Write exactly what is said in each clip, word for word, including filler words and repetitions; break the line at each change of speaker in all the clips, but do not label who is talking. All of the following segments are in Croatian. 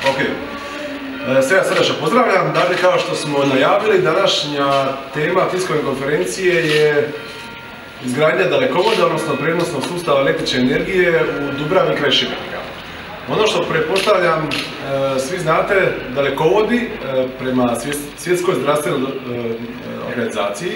Ok. Sve ja srdačno pozdravljam. Dakle, kao što smo najavili, današnja tema tiskovne konferencije je izgradnja dalekovoda, odnosno prijenosnog sustava električne energije u Dubravi kraj Šibenika. Ono što pretpostavljam, svi znate, dalekovodi prema svjetskoj zdravstvenoj organizaciji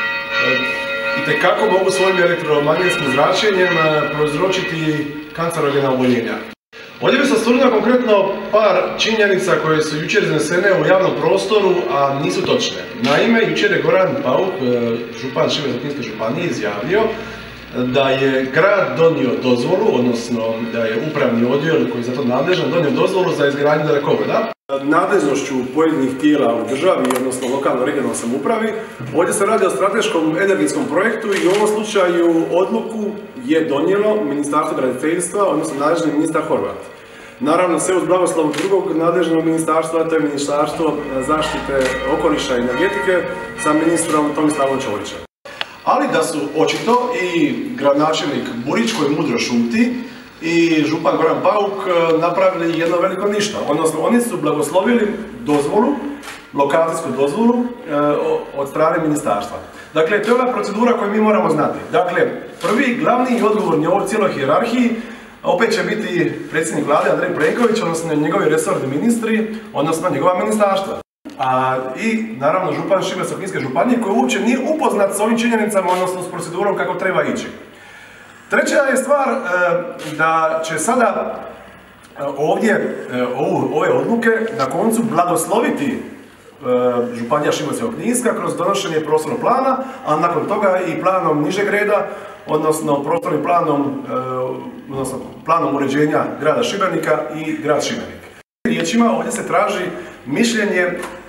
itekako mogu svojim elektromagnetskim zračenjem prouzročiti kancerogena oboljenja. Ovdje bi se osvrnuo konkretno par činjenica koje su jučer iznesene u javnom prostoru, a nisu točne. Naime, jučer je Goran Pauk, župan Šibenske županije, izjavio da je grad donio dozvolu, odnosno da je upravni odjel koji je za to nadležan donio dozvolu za izgradnju dalekovoda. Nadležnošću pojedinih tijela u državi, odnosno lokalno-regionalnoj samoupravi, ovdje se radi o strateškom energetskom projektu i u ovom slučaju odluku je donijelo Ministarstvo graditeljstva, odnosno nadležni ministar Hrvat. Naravno, sve uz blagoslov drugog nadležnog ministarstva, to je Ministarstvo zaštite okoliša i energetike sa ministrom Tomislavom Ćorićem. Ali da su očito i gradonačelnik Burić, koji mudro šuti, i župan Goran Pauk napravili jedno veliko ništa. Odnosno, oni su blagoslovili dozvolu, lokacijsku dozvolu od strane ministarstva. Dakle, to je ona procedura koju mi moramo znati. Dakle, prvi, glavni i odgovorni u ovoj cijeloj hijerarhiji opet će biti predsjednik vlade Andrej Plenković, odnosno njegovi resorni ministri, odnosno njegova ministarstva. A, i naravno župan Šibenske županije koji uopće nije upoznat s ovim činjenicama, odnosno s procedurom kako treba ići. Treća je stvar da će sada ovdje ove odluke na koncu blagosloviti županija Šibensko-kninska kroz donošenje prostornog plana, a nakon toga i planom nižeg reda, odnosno prostornim planom, odnosno planom uređenja grada Šibenika i grad Šibenik. Riječima ovdje se traži mišljenje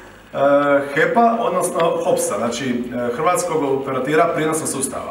H E P-a, odnosno H O P S-a, znači Hrvatskog operatera prijenosnog sustava.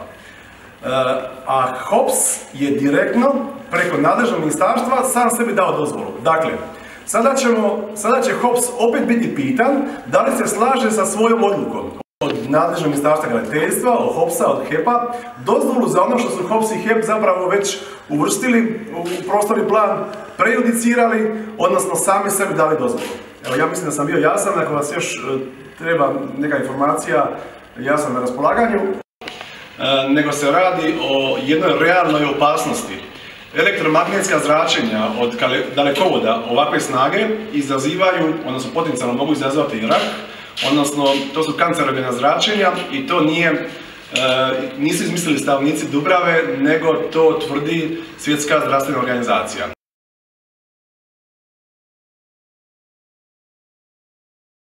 A H O P S je direktno preko nadležnog ministarstva sam sebi dao dozvolu. Dakle, sada, ćemo, sada će H O P S opet biti pitan da li se slaže sa svojom odlukom od nadležnog ministarstva graditeljstva, od H O P S-a, od H E P-a, dozvolu za ono što su H O P S i H E P zapravo već uvrstili u prostorni plan, prejudicirali, odnosno sami sebi dali dozvolu. Evo, ja mislim da sam bio jasan, ako vas još treba neka informacija, ja sam na raspolaganju. E, nego se radi o jednoj realnoj opasnosti. Elektromagnetska zračenja od dalekovoda ovakve snage izazivaju, odnosno potencijalno mogu izazvati i rak, odnosno to su kancerogena zračenja i to nije, e, nisu izmislili stanovnici Dubrave, nego to tvrdi Svjetska zdravstvena organizacija.